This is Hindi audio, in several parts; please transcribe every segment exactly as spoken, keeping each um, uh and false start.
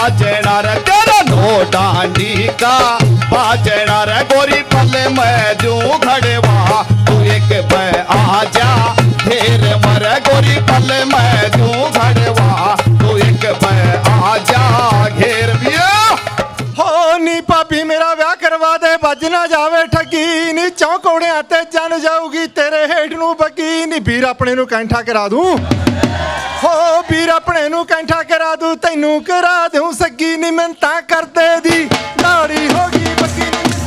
बाजना रे तेरा नो डांडी का बाजना रे गोरी पले मैं दूं खड़वा तू एक पे आजा ढेर मरे गोरी पले मैं दूं खड़वा तू एक पे आजा घेर दिया हो नी भाभी मेरा ब्याह करवा दे बज ना जावे ठगी नी चौकोड़े आते जन जाऊगी तेरे हेठ नू बगी नी वीर अपने नू कैंठा करा दूं हो वीर अपने नू कैंठा करा दूं तैनू करा दूं सगी नी मिन्नतां करदे दी दाड़ी होगी बगी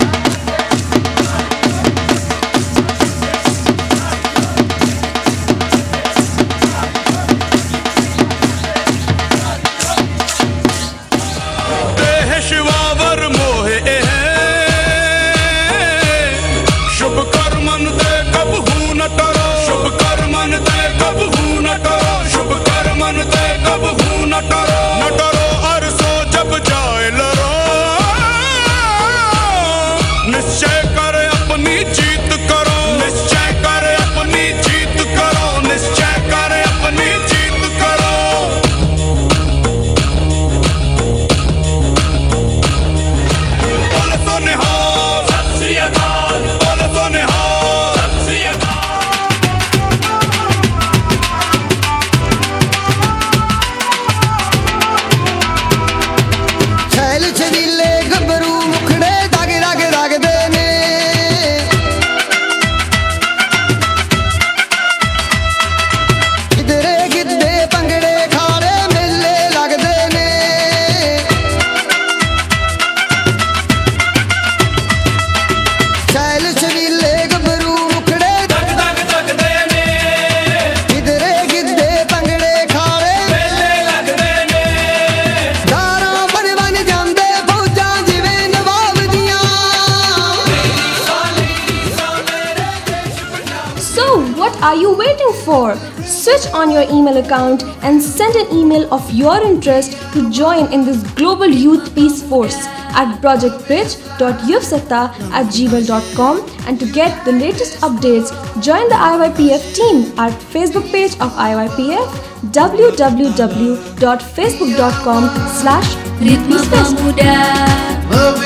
are you waiting for? Switch on your email account and send an email of your interest to join in this Global Youth Peace Force at project bridge dot yuvsatta at gmail dot com, and to get the latest updates, join the I Y P F team at Facebook page of I Y P F, w w w dot facebook dot com slash youth peace fest.